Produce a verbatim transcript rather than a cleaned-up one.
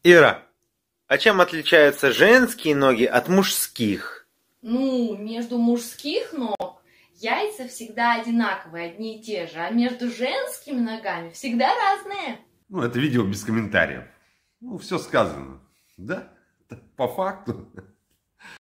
Ира, а чем отличаются женские ноги от мужских? Ну, между мужских ног яйца всегда одинаковые, одни и те же, а между женскими ногами всегда разные. Ну, это видео без комментариев. Ну, все сказано. Да, по факту.